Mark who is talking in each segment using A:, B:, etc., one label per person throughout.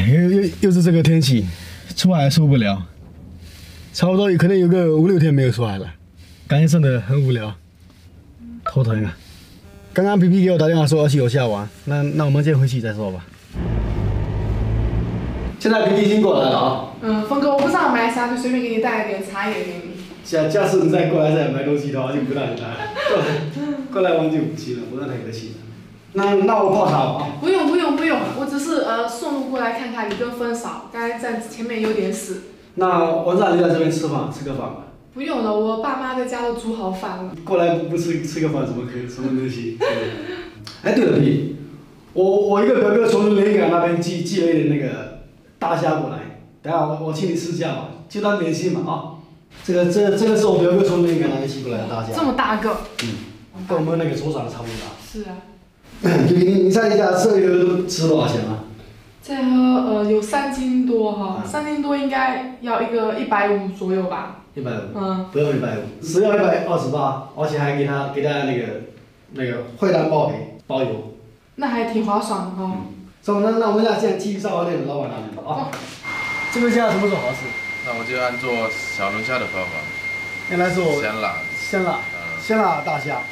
A: 哎，又是这个天气，出海受不了，差不多可能有个5、6天没有出海了，感觉真的很无聊，头疼啊。刚刚皮皮给我打电话说要去楼下玩，那我们先回去再说吧。现在皮皮已经过来了啊。
B: 峰哥，我不知道买啥，就随便给你带一点茶叶给你。
A: 下次你再过来再买东西的话，就不让你来，过来玩就不行了，不让太客气了。那我泡茶吧啊。
B: 不用，我只是顺路过来看看你跟分嫂，刚才在前面有点事。
A: 那我让你在这边吃个饭吧。
B: 不用了，我爸妈在家都煮好饭了。
A: 过来不吃个饭怎么可以？什么东西？哎，对了，皮，我一个表哥从连云港那边寄了一点那个大虾过来，等下我请你吃下吧，就当点心嘛啊。这个是我表哥从连云港那边寄过来的大虾。
B: 这么大个。
A: 跟我们那个桌上差不多大。
B: 是啊。
A: 你猜一下这一盒吃多少钱啊？
B: 这盒有3斤多哈，3斤多应该要一个150左右吧。
A: 150。不用150，只要128，而且还给他那个会单报赔包邮。
B: 那还挺划算的哈。
A: 走，那我们现在去烧烤店的老板那边啊。这个虾什么时候好吃？
C: 那我就按做小龙虾的方法。
A: 原来是我鲜辣大虾。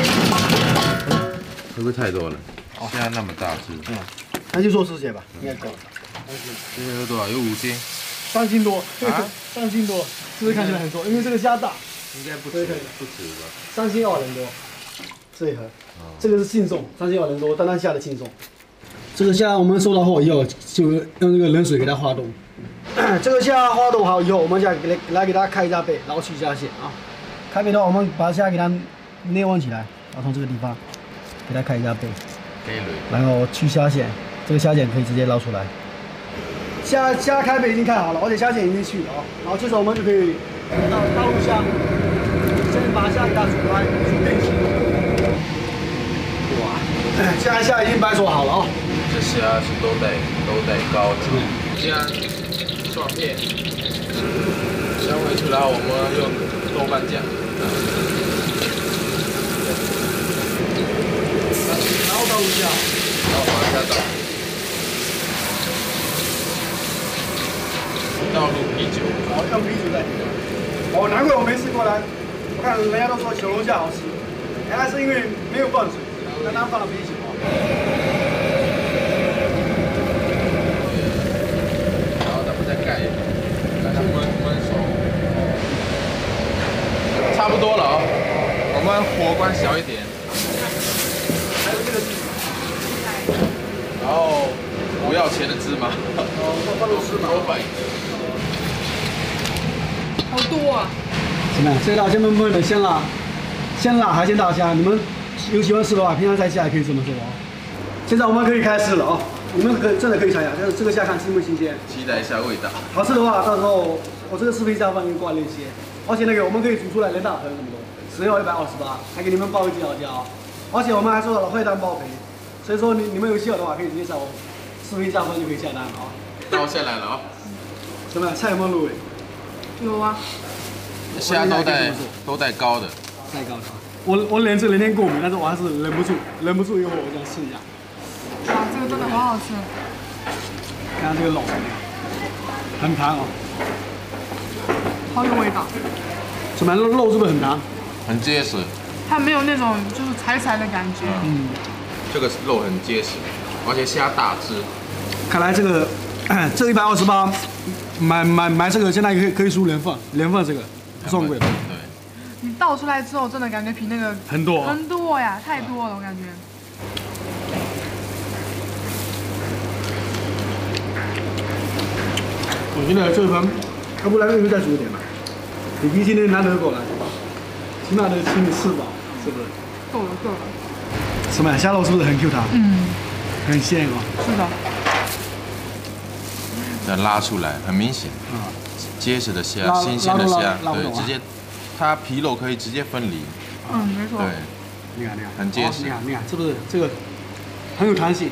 C: 会不会太多了？虾那么大只。
A: 那就做10些吧，应该够了。
C: 这个有多少？有5斤。
A: 3斤多。啊？3斤多，是不是看起来很多？因为这个虾大。
C: 应该不止吧
A: ？3斤2人多，这一盒。这个是轻送，3斤2人多，单单虾的轻送。这个虾我们收到货以后，就用这个冷水给它化冻。这个虾化冻好以后，我们再来给它开一下背，然后去虾线啊。开背的话，我们把虾给它捏弯起来，然后从这个地方给它开一下背，然后去虾线，这个虾线可以直接捞出来。虾开背已经开好了，而且虾线已经去了啊。然后这时候我们就可以倒入虾，先把虾给它煮开，煮变形。哇，虾已经摆做好了啊。
C: 这虾是都带膏的，虾蒜片，香味出来我们用豆瓣酱，
A: 然后倒入虾，
C: 然后把虾倒入啤酒，
A: 用啤酒代替。难怪我没吃过来，我看人家都说小龙虾好吃，原来是因为没有放水，刚刚放了啤酒。
C: 差不多了啊，我们火关小一点。
A: 还有这个芝麻，
C: 然后不要钱的芝麻。
A: 放入芝麻。
B: 好多啊！
A: 怎么样？这道先焖的鲜辣海鲜大虾，你们有喜欢吃的话，平常在家也可以这么做啊。现在我们可以开始了啊！你们真的可以尝一下，这个虾看新不新鲜？
C: 期待一下味道。好
A: 吃的话，到时候我这个视频下方给你挂链接。而且我们可以煮出来2大盆这么多，只要128，还给你们包一几好价哦。而且我们还做到了会单包赔，所以说你们有需要的话，可以直接在我视频下方就可以下单了啊。
C: 那我下来了啊。
A: 怎么样？菜有没有入味？
B: 有啊。
C: 虾都带膏的。
A: 带膏的。我连这2天过敏，但是我还是忍不住一会儿我想吃一下。
B: 哇，这个真的好好吃。
A: 看看这个肉，很弹哦。
B: 好有味道。
A: 什么肉是不是很弹？
C: 很结实。
B: 它没有那种就是柴的感觉。
C: 这个肉很结实，而且虾大只。
A: 看来这个128，买这个现在可以输年份这个不算贵。对。
B: 你倒出来之后，真的感觉比那个很多呀，太多了，我感觉。
A: 我觉得这盘。要不然又再煮一点吧。你今天难得过来，起码得请你吃饱，是不是？
B: 够了。
A: 什么呀？虾肉是不是很 Q 弹？很鲜哦。
B: 是的。
C: 再拉出来，很明显。结实的虾，新鲜的虾，对，直接，它皮肉可以直接分离。
B: 没错。
C: 对。
A: 你看，
C: 很结实。
A: 你看，是不是这个很有弹性？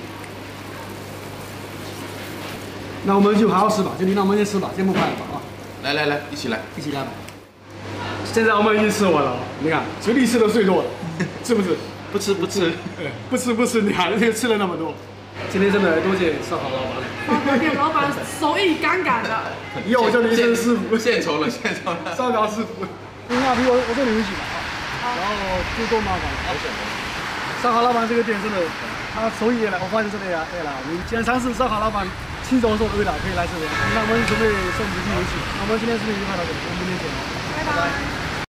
A: 那我们就好好吃吧，就让我们先吃吧，先不拍了吧啊！
C: 来，一起来
A: 吧。现在我们已经吃完了，你看嘴里吃的最多了，是不是？
C: 不吃，
A: 不吃，你看这个吃了那么多， 今天真的多谢烧烤老板，
B: 烧烤店老板手艺杠杠的。
A: 以后我叫你一声师傅，
C: 献丑了，献丑了。
A: 烧烤师傅。那比我这里有几把啊，然后就多麻烦了。烧烤老板这个店真的，他手艺也来，我发现真的也来。你既然尝试烧烤老板亲手做的味道，可以来这边。那我们准备送你进游戏。那我们今天视频就看到这里，我们明天见。
B: 拜拜。